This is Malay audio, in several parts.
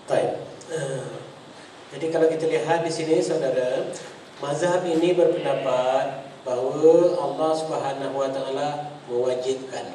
Baik. Jadi kalau kita lihat di sini saudara, mazhab ini berpendapat bahawa Allah Subhanahu Wa Taala mewajibkan.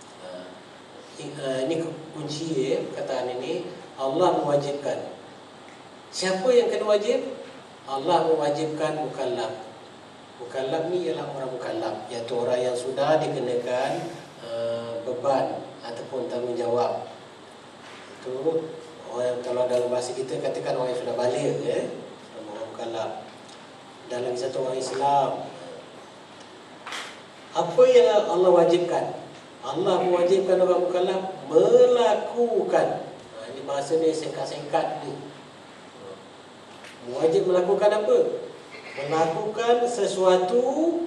Ini kunci perkataan ini, Allah mewajibkan. Siapa yang kena wajib? Allah mewajibkan mukallaf. Mukallaf ni ialah orang mukallaf, iaitu orang yang sudah dikenakan beban ataupun tanggungjawab. Itu orang, kalau dalam bahasa kita katakan orang yang sudah balik, orang mukallaf. Dan lagi satu orang Islam. Apa yang Allah wajibkan? Allah mewajibkan orang mukallaf melakukan. Ini bahasa ni singkat-singkat ni. Wajib melakukan apa? Melakukan sesuatu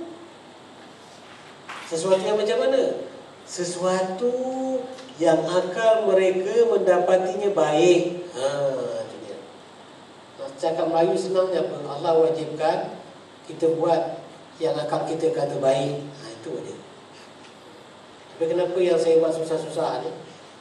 yang macam mana? Sesuatu yang akal mereka mendapatinya baik. Itu dia. Cakap Melayu senangnya apa? Allah wajibkan kita buat yang akal kita kata baik. Itu dia. Tapi kenapa yang saya buat susah-susah ni?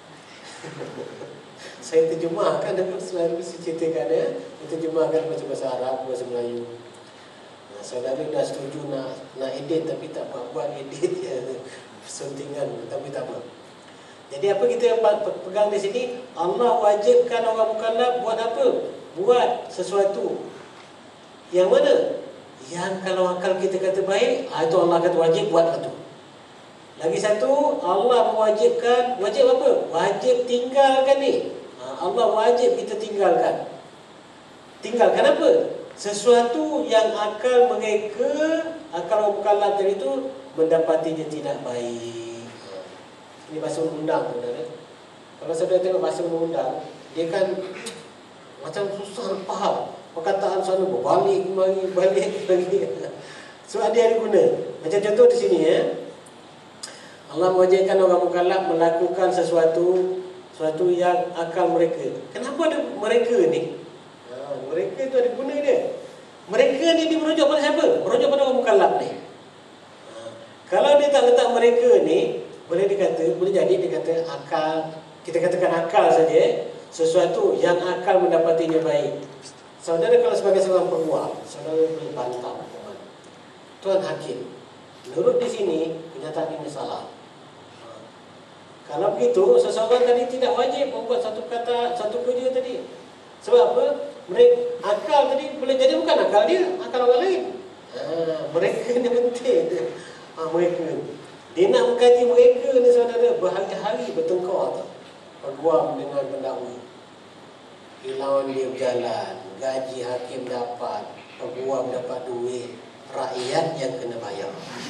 Saya terjemahkan dan selalu ceritakan dia. Saya terjemahkan macam bahasa Arab, bahasa Melayu. Saudara dah setuju nak edit tapi tak buat edit ya. Sentingan tapi tak apa. Jadi apa kita pegang di sini? Allah wajibkan orang mukallaf buat apa? Buat sesuatu. Yang mana? Yang kalau akal kita kata baik, itu Allah kata wajib buat itu. Lagi satu, Allah mewajibkan, wajib apa? Wajib tinggalkan ni. Allah wajib kita tinggalkan. Tinggalkan apa? Sesuatu yang akal mereka, akal orang mukallaf tadi itu mendapatinya tidak baik. Ini bahasa undang-undang, saudara. Kalau saudara tengok bahasa undang-undang, dia kan macam susah faham. Perkataan sana berbalik kemari, balik lagi. Sebab dia ada guna. Macam contoh di sini Allah mewajibkan orang mukallaf melakukan sesuatu yang akal mereka. Kenapa ada mereka ni? Mereka tu ada guna dia. Mereka ni dia merujuk pada siapa? Merujuk pada orang mukallaf ni. Kalau dia tak letak mereka ni, boleh jadi dia kata akal. Kita katakan akal saja, sesuatu yang akal mendapatinya baik. Saudara kalau sebagai seorang penguat, saudara boleh bantah Tuan Hakim, menurut di sini kenyataan ini salah. Kalau begitu, seseorang tadi tidak wajib membuat satu kerja tadi. Sebab apa? Akal tadi boleh jadi bukan akal dia, akal orang lain. Mereka ni penting. Mereka. Dia nak mengkaji mereka ni saudara, berhari-hari bertengkar tu. Peguam dengan pendakwa. Hilang dia berjalan, gaji hakim dapat, peguam dapat duit, rakyat yang kena bayar.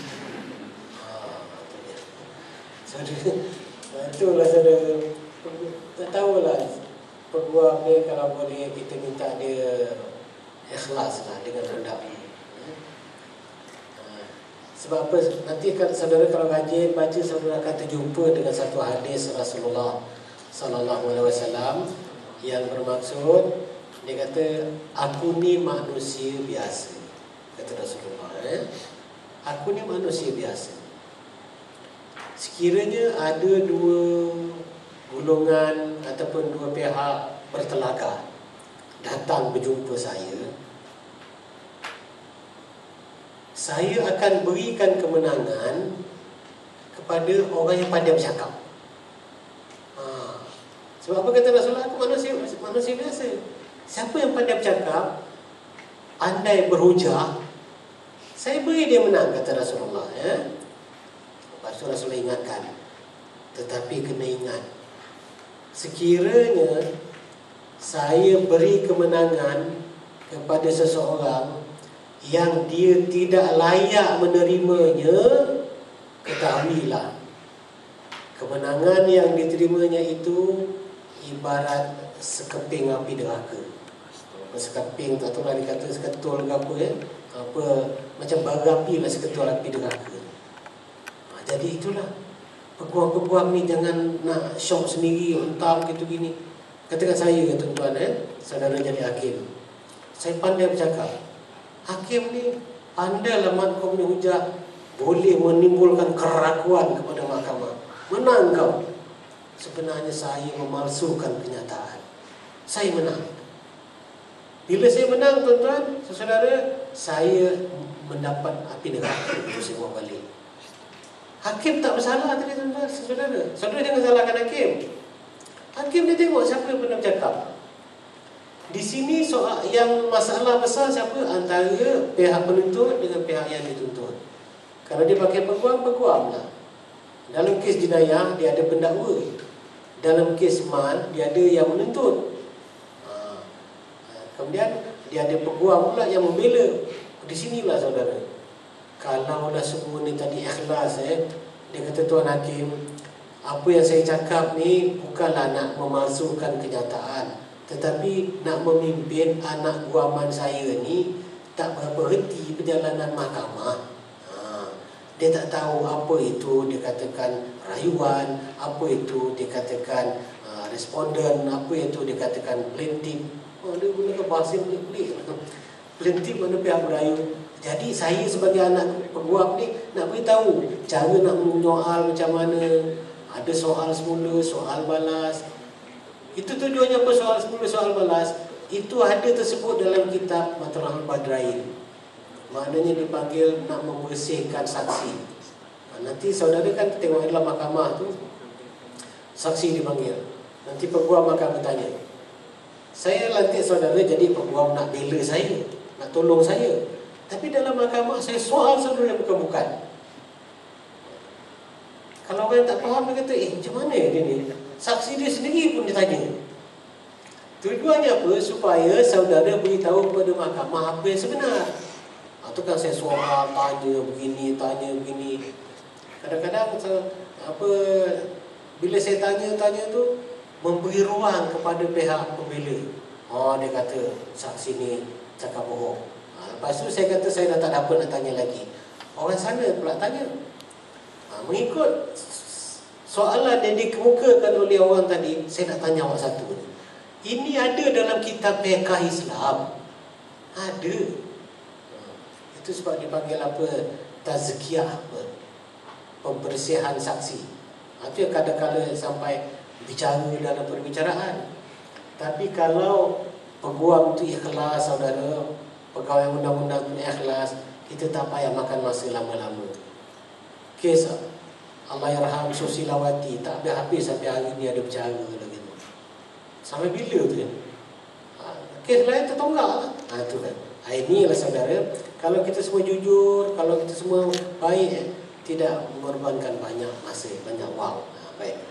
Itu dia. Saudara, itulah saudara. Tak tahulah peguam ni kalau boleh kita minta dia ikhlas lah dengan pendakwa. Sebab apa? Nanti kan saudara kalau rajin baca, saudara akan terjumpa dengan satu hadis Rasulullah sallallahu alaihi wasallam yang bermaksud, dia kata, aku ni manusia biasa. Kata Rasulullah, aku ni manusia biasa. Sekiranya ada dua golongan ataupun dua pihak bertelaga datang berjumpa saya akan berikan kemenangan kepada orang yang pandai bercakap. Sebab apa kata Rasulullah? Aku manusia biasa. Siapa yang pandai bercakap, pandai berhujah, saya beri dia menang, kata Rasulullah. Lepas tu Rasulullah ingatkan, tetapi kena ingat, sekiranya saya beri kemenangan kepada seseorang yang dia tidak layak menerimanya, ketahuilah kemenangan yang diterimanya itu ibarat sekeping api neraka. Sekeping, tak tahu lah dikata seketul ke apa, macam bara api lah seketul api neraka. Jadi itulah, peguam-peguam ni jangan nak syok sendiri, hentam gitu gini. Katakan saya, kata tuan, saudara jadi hakim, saya pandai bercakap. Hakim ni pandai lah kau punya hujah, boleh menimbulkan keraguan kepada mahkamah. Menang kau. Sebenarnya saya memalsukan kenyataan. saya menang. Bila saya menang, tuan-tuan, saudara, saya mendapat api neraka. Itu saya buat balik. Hakim tak bersalah tadi, tuan-tuan, saudara. Saudara jangan salahkan hakim. Hakim dia tengok siapa yang pernah bercakap. Di sini soal yang masalah besar siapa? Antara pihak penuntut dengan pihak yang dituntut. Kalau dia pakai peguam, peguamlah. Dalam kes jenayah, dia ada pendakwa. Dalam kes man, dia ada yang menuntut. Kemudian dia ada peguam pula yang membela. Di sinilah saudara, kalaulah semua ni tadi ikhlas, dia kata, tuan hakim, apa yang saya cakap ni bukanlah nak memalsukan kenyataan, tetapi nak memimpin anak guaman saya ni tak berapa reti perjalanan mahkamah. Dia tak tahu apa itu dikatakan rayuan, apa itu dikatakan responden, apa itu dikatakan plaintiff. Dia gunakan bahasa yang pelik-pelik. Plaintiff mana pihak berayu. Jadi saya sebagai anak peguam ni nak beritahu cara nak menyoal macam mana. Ada soal semula, soal balas. Itu tujuannya apa, soal semula, soal balas? Itu ada tersebut dalam kitab Matla'ul Badrain. Maknanya dipanggil nak membersihkan saksi. Nanti saudara kan tengok dalam mahkamah tu, saksi dipanggil. Nanti peguam akan bertanya, saya lantik saudara jadi peguam nak bela saya, nak tolong saya. Tapi dalam mahkamah saya soal saudara bukan-bukan. Kalau orang tak faham, dia kata, macam mana dia ni? Saksi dia sendiri pun dia tanya. Tujuannya apa? Supaya saudara beritahu kepada mahkamah apa yang sebenar. Itu kan saya soal, tanya begini, tanya begini. Kadang-kadang bila saya tanya tu, memberi ruang kepada pihak pembela. Dia kata saksi ni cakap bohong. Lepas tu saya kata saya dah tak ada apa nak tanya lagi. Orang sana pula tanya. Mengikut soalan yang dikemukakan oleh orang tadi, saya nak tanya awak satu. Ini ada dalam kitab fiqh Islam. Ada. Itu sebab dipanggil apa? Tazkiyah, pembersihan saksi. Itu yang kadang-kadang sampai bicara dalam perbicaraan. Tapi kalau peguam itu ikhlas, saudara, pegawai undang-undang itu ikhlas, kita tak payah makan masa lama-lama. Kes Allahyarham Susilawati tak habis sampai hari ni ada bicara lagi. Sampai bila tu kan? Kes lain tertonggak lah. Itu kan. Inilah saudara, kalau kita semua jujur, kalau kita semua baik, tidak mengorbankan banyak masa, banyak wang. Baik.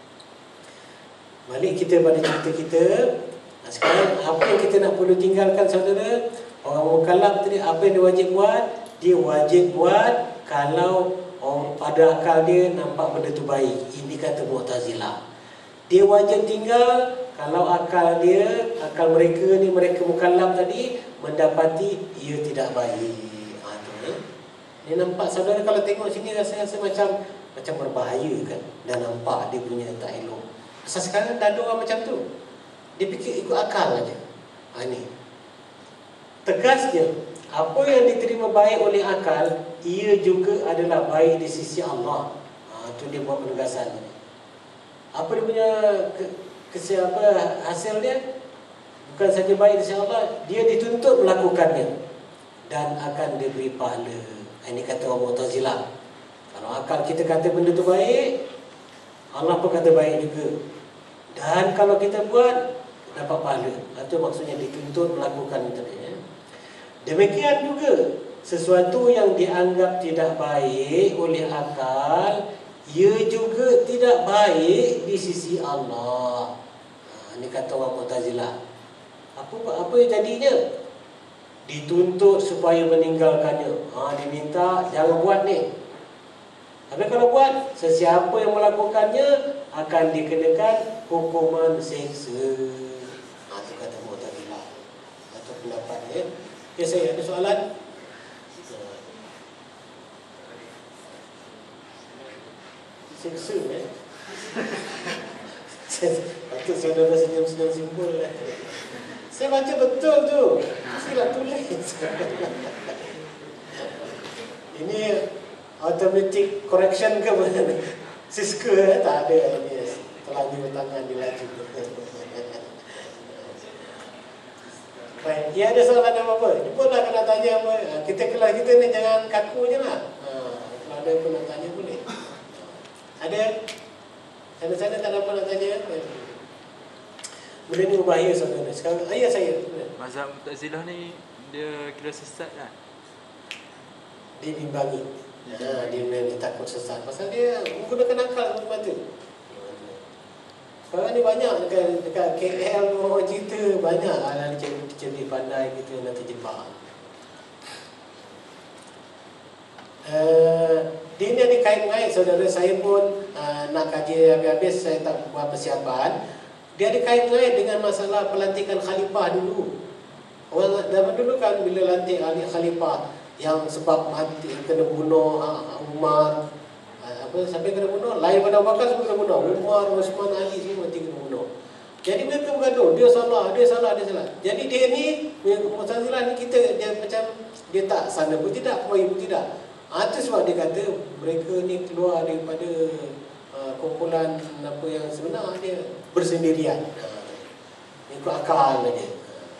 Balik kita pada cerita kita. Sekarang apa yang kita nak perlu tinggalkan saudara? Orang mukallaf tadi apa yang dia wajib buat? Dia wajib buat kalau pada akal dia nampak benda tu baik. Ini kata Mu'tazilah. Dia wajib tinggal kalau akal dia, akal mereka ni, mereka mukallaf tadi mendapati ia tidak baik. Dia nampak saudara kalau tengok sini rasa macam berbahaya kan. Dan nampak dia punya tak elok. Asal sekarang dah ada orang macam tu. Dia fikir ikut akal aja. Ini tegasnya, apa yang diterima baik oleh akal, ia juga adalah baik di sisi Allah. Itu dia buat penegasan. Apa dia punya hasil dia? Bukan saja baik di sisi Allah, dia dituntut melakukannya dan akan diberi pahala. Ini kata orang Mu'tazilah. Kalau akal kita kata benda tu baik, Allah pun kata baik juga. Dan kalau kita buat, dapat pahala. Itu maksudnya dituntut melakukan itu. Demikian juga sesuatu yang dianggap tidak baik oleh akal, ia juga tidak baik di sisi Allah. Ini kata orang Mu'tazilah. Apa yang jadinya? Dituntut supaya meninggalkannya. Diminta jangan buat ni. Tapi kalau buat, sesiapa yang melakukannya akan dikenakan hukuman seksa. Itu kata Mu'tazilah. Itu pendapatnya. Ya, saya ada soalan. Seksa patut saudara senyum-senyum simpul. Saya baca betul tu. Saya tulis. Ini automatic correction ke mana? Siska tak ada ini. Telah di tangan dilaju. Baik, ya ada soalan apa-apa? Jumpa nak tanya apa? Kelas kita ni jangan kaku je lah. Kalau ada apa nak tanya boleh. Ada? Sana-sana tak ada apa nak tanya? Benda ni berbahaya saudara. Sekarang ayah saya. Mazhab Mu'tazilah ni dia kira sesat kan? Dia bimbangi. Dia takut sesat. Pasal dia menggunakan akal semata. Sekarang ni banyak dekat KL orang cerita banyak anak cerdik pandai gitu nanti jebak. Dia ni ada kait-kait saudara. Saya pun nak kaji habis-habis, saya tak buat persiapan. Dia ada kait-kait dengan masalah pelantikan khalifah dulu. Orang zaman dulu kan bila lantik khalifah yang sebab mati kena bunuh Umar, sampai kena bunuh, lain pada Abu Bakar semua kena bunuh, Umar, Osman, Ali semua mati kena bunuh. Jadi mereka bergaduh, dia salah. Jadi dia ni Mu'tazilah ni dia macam dia tak sana pun tidak, kemari pun tidak. Itu sebab dia kata mereka ni keluar daripada kumpulan apa yang sebenar, dia bersendirian. Ikut akal dia.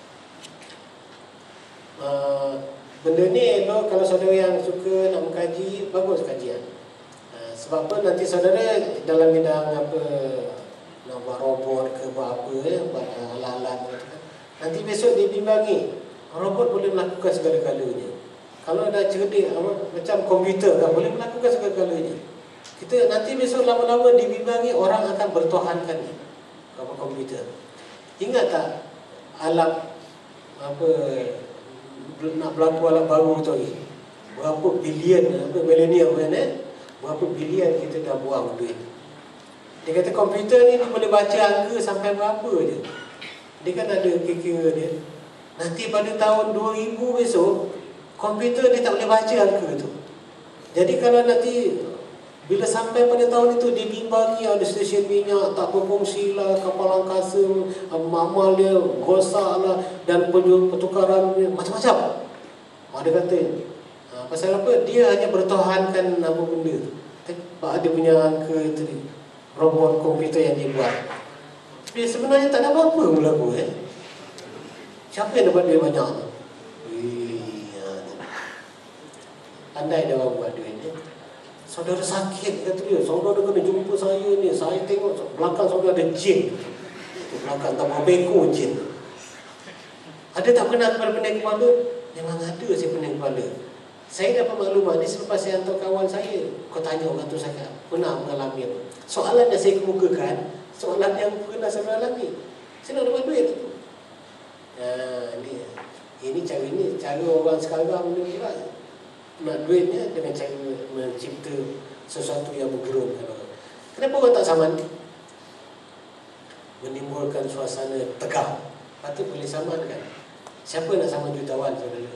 Benda ni elok kalau saudara yang suka nak mengkaji, bagus kajian. Sebab apa nanti saudara dalam bidang apa nak buat robot ke buat apa buat alat-alat nanti besok dia bimbangi robot boleh melakukan segala-galanya. Kalau ada cerdik macam komputer kan boleh melakukan segala-galanya. Kita nanti besok lama-lama dibimbangi orang akan bertuhankan apa komputer. Ingat tak alat apa nak berlaku alat baru tu lagi. Berapa bilion milenium kan berapa bilion kita dah buang duit. Dia kata komputer ni dia boleh baca angka sampai berapa je. Dia kan ada kira-kira dia. Nanti pada tahun 2000 besok komputer dia tak boleh baca angka tu. Jadi kalau nanti bila sampai pada tahun itu dibimbangi ada stesen minyak tak berfungsi lah, kapal angkasa amal dia rosak lah dan pertukaran macam-macam. Dia kata pasal apa? Dia hanya bertahankan apa benda tu. Dia punya angka itu robot komputer yang dia buat. Tapi sebenarnya tak ada apa-apa berlaku Siapa yang dapat duit banyak tu? Pandai dia orang buat duit ni. Saudara sakit kata dia, saudara kena jumpa saya ni. Saya tengok belakang saudara ada jin. Belakang tak beko jin. Ada tak pernah kepada pening kepala? Memang ada saya pening kepala. Saya dapat maklumat ni selepas saya hantar kawan saya. Kau tanya orang tu saya pernah mengalami apa. Soalan yang saya kemukakan, soalan yang pernah saya alami. Saya nak dapat duit tu. Ini cara orang sekarang ni juga nak duitnya dengan cara mencipta sesuatu yang menggerunkan orang. Kenapa orang tak saman? Menimbulkan suasana tegang. Patut boleh saman kan? Siapa nak saman jutawan saudara?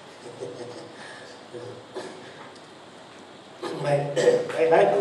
Baik.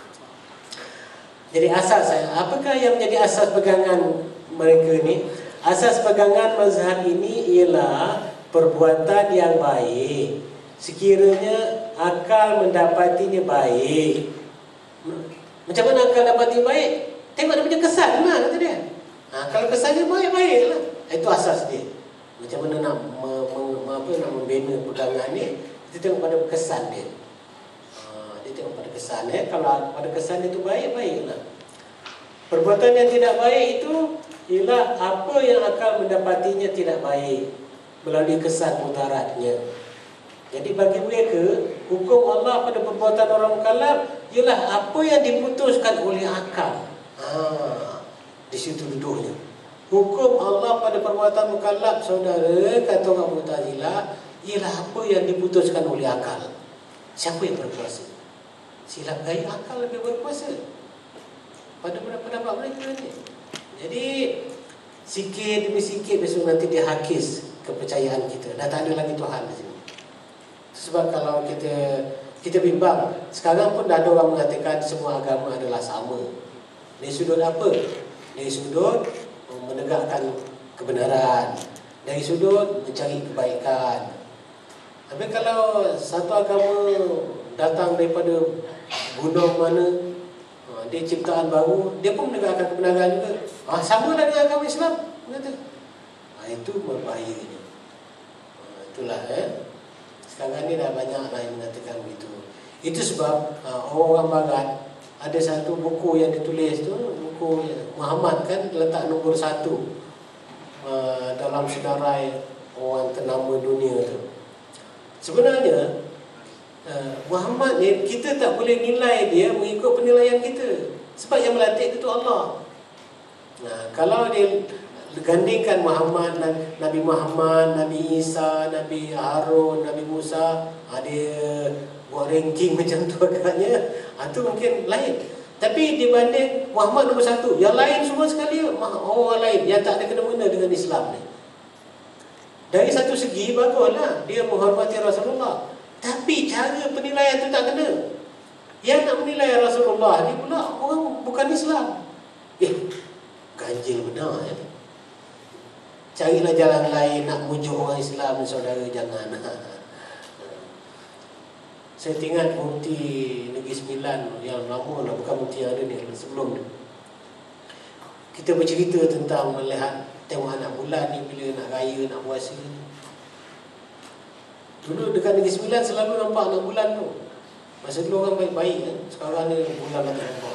Jadi asas apakah yang menjadi asas pegangan mereka ni? Asas pegangan mazhab ini ialah perbuatan yang baik sekiranya akal mendapatinya baik. Macam mana akal dapati baik? Tengok dia punya kesan lah kata dia. Kalau kesannya baik-baiklah. Itu asas dia. Macam mana nak membina pegangan ni, kita tengok pada kesan dia. Dia tengok pada kesan Kalau pada kesan itu baik-baiklah. Perbuatan yang tidak baik itu ialah apa yang akal mendapatinya tidak baik melalui kesan mudaratnya. Jadi bagi mereka, hukum Allah pada perbuatan orang mukallaf ialah apa yang diputuskan oleh akal. Di situ duduknya. Hukum Allah pada perbuatan mukallaf saudara, kata orang Mu'tazilah, ialah apa yang diputuskan oleh akal. Siapa yang berkuasa? Silap gaya akal lebih berkuasa pada pendapat mereka ni. Jadi sikit demi sikit besok nanti dia hakis kepercayaan kita. Dah tak ada lagi Tuhan di sini. Sebab kalau kita bimbang, sekarang pun dah ada orang mengatakan semua agama adalah sama. Dari sudut apa? Dari sudut menegakkan kebenaran, dari sudut mencari kebaikan. Tapi kalau satu agama datang daripada gunung mana, dia ciptaan baru, dia pun menegakkan kebenaran juga. Sama lah dengan agama Islam, kata. Itu berbahayanya. Itulah sekarang ni dah banyak lah yang mengatakan begitu. Itu sebab orang Barat ada satu buku yang ditulis tu, buku Muhammad kan letak nombor 1 dalam senarai orang ternama dunia tu. Sebenarnya Muhammad ni kita tak boleh nilai dia mengikut penilaian kita, sebab yang melatih itu Allah. Kalau dia gandingkan Muhammad, Nabi Muhammad, Nabi Isa, Nabi Harun, Nabi Musa, dia buat ranking macam tu agaknya, itu mungkin lain. Tapi dibanding Muhammad nombor 1, yang lain semua sekali orang lain yang tak ada kena-mena dengan Islam ni. Dari satu segi baguslah dia menghormati Rasulullah, tapi cara penilaian tu tak kena. Yang nak menilai Rasulullah ni pula orang bukan Islam. Ganjil benar ya. Carilah jalan lain nak mujuk orang Islam, saudara, jangan. Saya ingat Mufti Negeri Sembilan yang lama lah, bukan Mufti yang ada ni, sebelum ni. Kita bercerita tentang melihat, tengok anak bulan ni bila nak raya, nak puasa. Dulu dekat Negeri Sembilan selalu nampak anak bulan tu. Masa dulu orang baik-baik kan. Sekarang ni bulan tak nampak.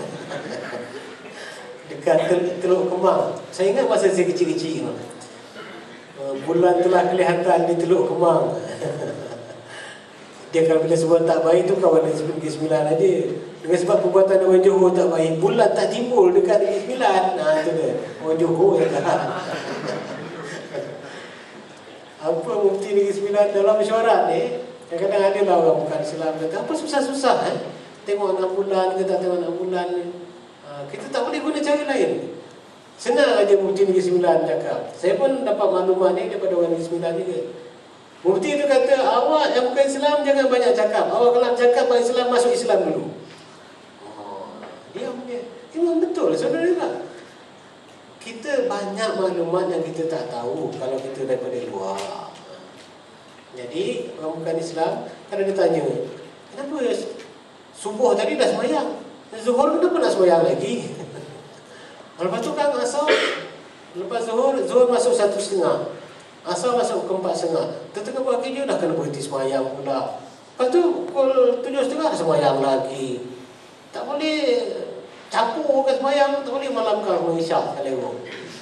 Dekat Teluk Kemang. Saya ingat masa saya kecil-kecil tu, bulan telah kelihatan di Teluk Kemang. Dia kalau bila sebab tak baik tu kawan Negeri Sembilan aja. Dengan sebab perbuatan orang Johor tak baik, bulan tak timbul dekat Negeri Sembilan. Itu dia. Orang Johor je lah. Apa Mufti Negeri Sembilan dalam mesyuarat ni, kadang-kadang ada lah orang bukan Islam kata, apa susah-susah tengok 6 bulan ke tak tengok 6 bulan ni. Kita tak boleh guna cara lain. Senang aja Mufti Negeri Sembilan cakap. Saya pun dapat maklumat ni daripada orang Negeri Sembilan juga. Mufti tu kata, awak yang bukan Islam jangan banyak cakap. Awak kalau cakap orang Islam, masuk Islam dulu. Dia punya, memang betul saudara. Kita banyak maklumat yang kita tak tahu kalau kita daripada luar. Jadi orang bukan Islam, kalau dia tanya, kenapa subuh tadi dah sembahyang, zuhur kenapa nak sembahyang lagi? Lepas tu kan asar, lepas zuhur masuk 1:30, asar masuk ke 4:30, tengah buat kerja dah kena berhenti sembahyang pula. Lepas tu pukul 7:30 sembahyang lagi. Tak boleh campur ke sembahyang, tak boleh malam kalau mengisyak sekali tu.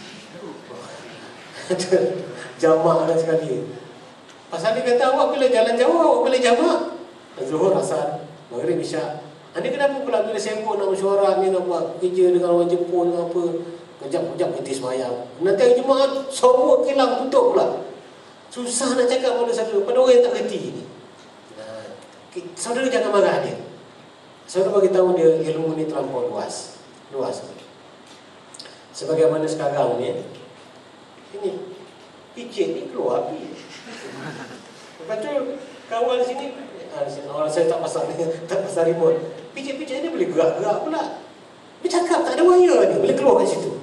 Jamak dah sekali. Pasal dia kata awak bila jalan jauh, awak boleh jamak zuhur, asar, maghrib, isyak. Ini kenapa pula bila sibuk nak mesyuarat ni, nak buat kerja dengan orang Jepun dengan apa, kejap-kejap berhenti sembahyang. Nanti hari Jumaat semua kilang tutup pula. Susah nak cakap pada satu, pada orang yang tak kerti ni. Saudara jangan marah dia. Saudara bagi tahu dia ilmu ni terlampau luas. Sebagaimana sekarang ni, ini picit ni keluar api. Lepas tu kawan sini, orang saya tak pasal remote. Picit-picit ni boleh gerak-gerak pula. Dia cakap tak ada wire ni, boleh keluar kat situ.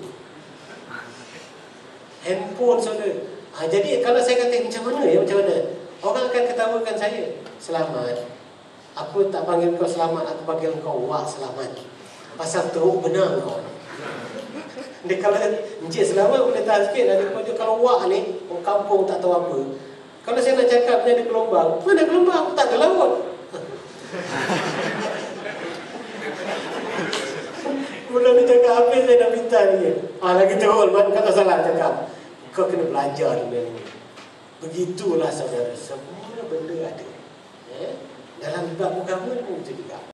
Handphone saudara. Jadi kalau saya kata macam mana ya, macam mana? Orang akan ketawakan saya. Selamat. Aku tak panggil kau selamat, aku panggil kau wak selamat. Pasal teruk benar kau. Dia kalau Encik selamat boleh tahan sikit. Kalau wak ni, orang kampung tak tahu apa. Kalau saya nak cakap ni ada gelombang, mana gelombang? Tak ada laut. Mula dia cakap apa saya dah minta dia. Lagi teruk, kata salah cakap. Kau kena belajar dengan ni. Begitulah saudara, semua benda ada. Dalam bab agama pun begitu juga.